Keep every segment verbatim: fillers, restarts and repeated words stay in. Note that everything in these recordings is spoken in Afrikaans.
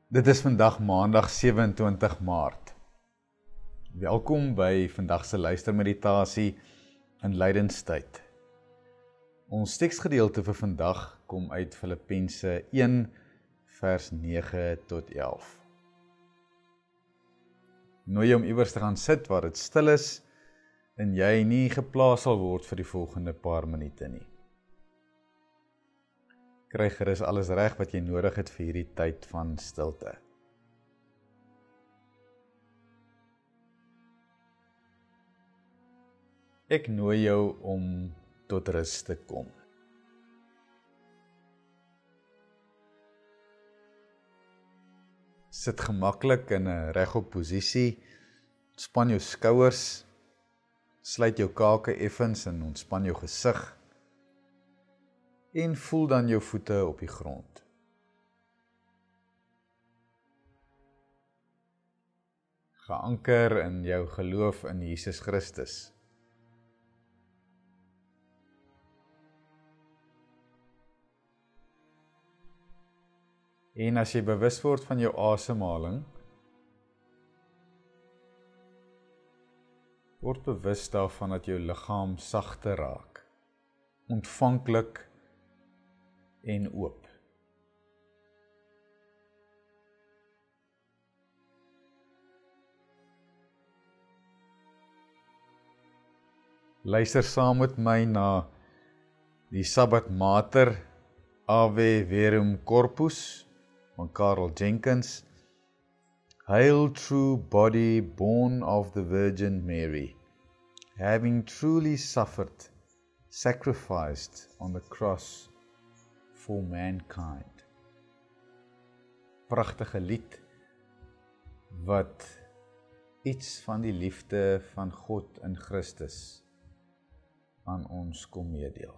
Dit is vandag maandag sewe en twintig Maart. Welkom by vandag se luistermeditasie in lydenstyd. Ons teksgedeelte vir vandag kom uit Filippense een vers nege tot elf. Nooi jou om iewers te gaan sit waar dit stil is en jy nie geplaas sal word vir die volgende paar minute nie. Kry gerus alles reg wat jy nodig het vir hierdie tyd van stilte. Ek nooi jou om tot rus te kom. Sit gemaklik in 'n regop posisie, span jou skouers, sluit jou kake effens en ontspan jou gesig. En voel dan jou voete op die grond. Geanker in jou geloof in Jesus Christus. En as jy bewus word van jou asemhaling, word bewus daarvan dat jou liggaam sagter raak, ontvanklik en oop. Luister saam met my na die Sabbat Mater Ave Verum Corpus van Karl Jenkins. Hail, true body born of the Virgin Mary, having truly suffered, sacrificed on the cross for mankind. Pragtige lied wat iets van die liefde van God in Christus aan ons kom meedeel.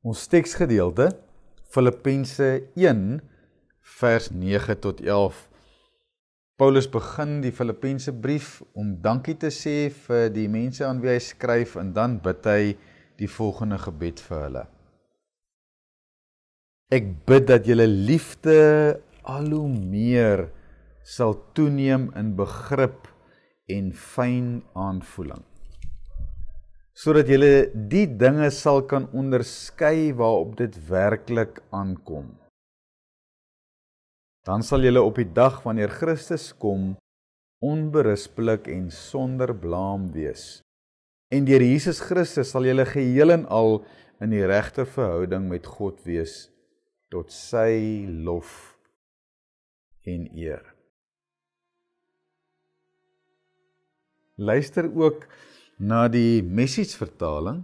Ons teksgedeelte, Filippense een, vers nege tot elf. Paulus begin die Filippense brief om dankie te sê vir die mense aan wie hy skryf, en dan bid hy die volgende gebed vir hulle. Ek bid dat julle liefde al hoe meer sal toeneem in begrip en fyn aanvoeling, sodat julle die dinge sal kan onderskei waarop dit werklik aankom. Dan sal julle op die dag wanneer Christus kom, onberispelik en sonder blaam wees. En deur Jesus Christus sal julle geheel en al in die regte verhouding met God wees, tot sy lof en eer. Luister ook na die Message vertaling,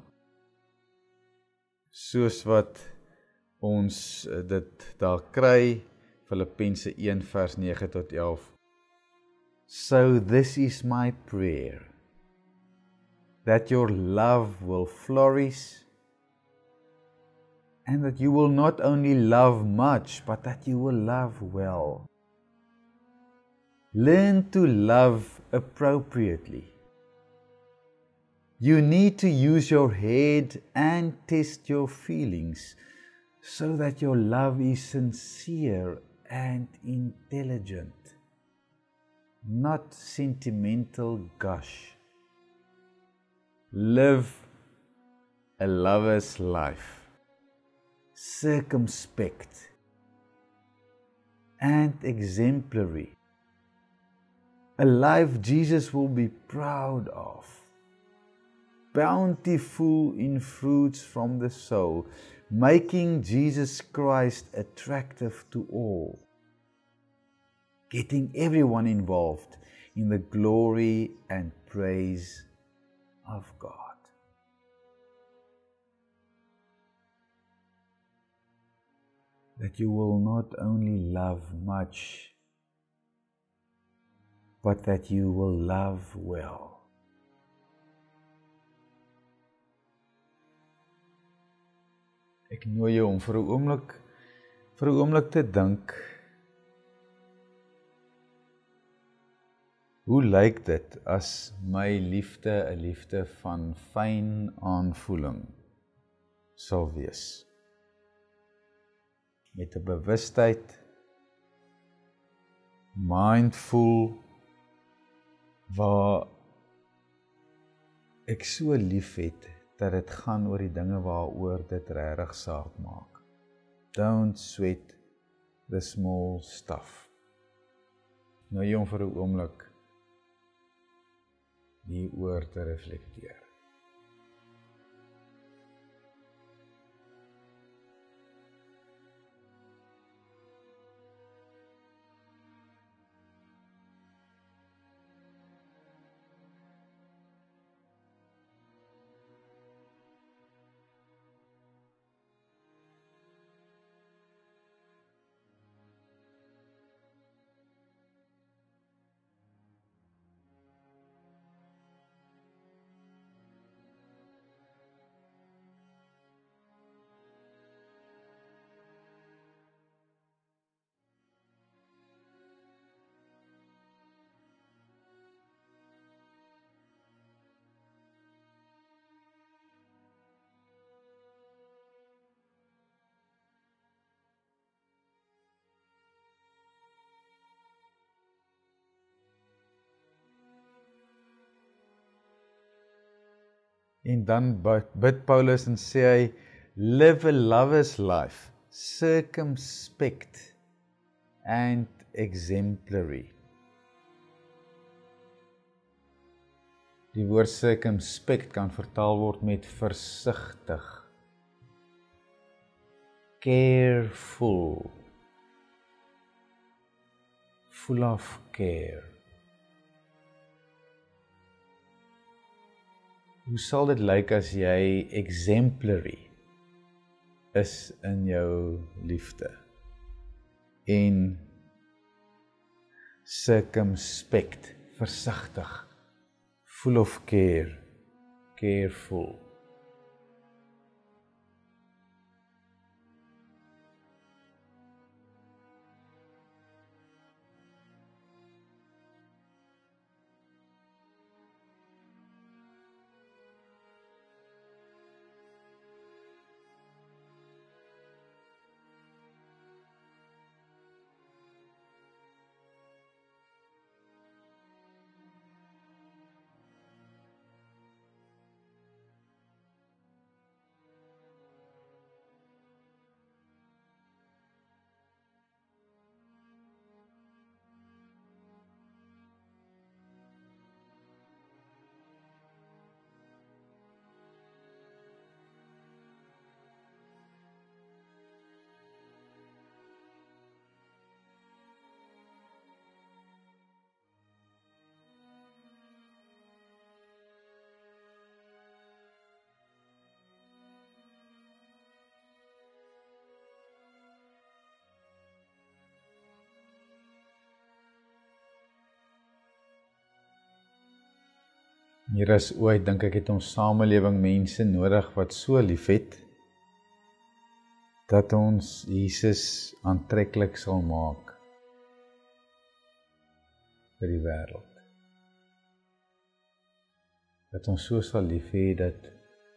soos wat ons dit daar kry, Filippense een vers nege tot elf. So this is my prayer, that your love will flourish, and that you will not only love much, but that you will love well. Learn to love appropriately. You need to use your head and test your feelings, so that your love is sincere and intelligent, not sentimental gush. Live a lover's life, circumspect and exemplary, a life Jesus will be proud of, bountiful in fruits from the soul, making Jesus Christ attractive to all, getting everyone involved in the glory and praise of God. That you will not only love much, but that you will love well. Ek nooi jou om vir 'n oomblik, vir 'n oomblik te dink, hoe lyk dit as my liefde 'n liefde van fyn aanvoeling sal wees? Met 'n bewustheid, mindful, waar ek so lief het, dat dit gaan oor die dinge waaroor dit regtig saak maak. Don't sweat the small stuff. Nou jy om vir 'n oomblik hieroor te reflekteer. En dan bid Paulus en sê hy, live a lover's life, circumspect and exemplary. Die woord circumspect kan vertaal word met versigtig, careful, full of care. Hoe sal dit lyk as jy exemplary is in jou liefde en circumspect, versigtig, full of care, careful. Meer as ooit dink ek het ons samelewing mense nodig wat so liefhet, dat ons Jesus aantreklik sal maak vir die wêreld. Dat ons so sal lief hê dat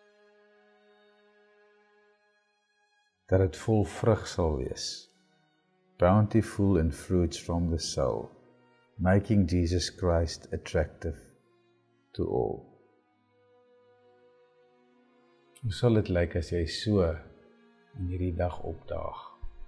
dat dit vol vrug sal wees. Bountiful in fruits from the soul, making Jesus Christ attractive to all. Hoe sal dit lyk as jy so in hierdie dag opdaag?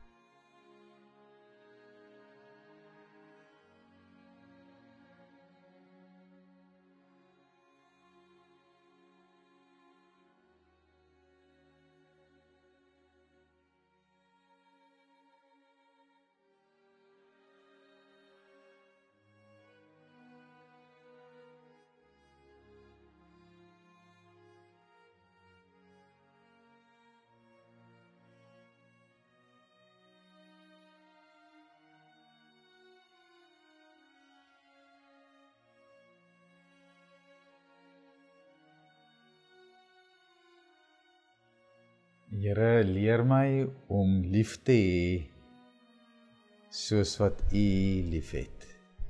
Here, leer my om lief te hê soos wat U liefhet.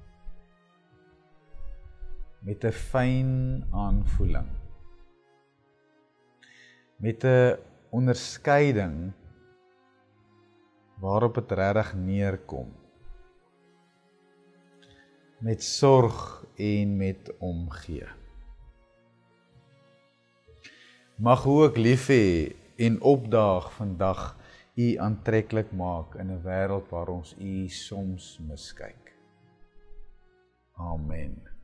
Met 'n fyn aanvoeling. Met 'n onderskeiding waarop dit regtig neerkom. Met sorg en met omgee. Mag hoe ek lief hê en opdaag vandag U aantreklik maak in 'n wêreld waar ons U soms miskyk. Amen.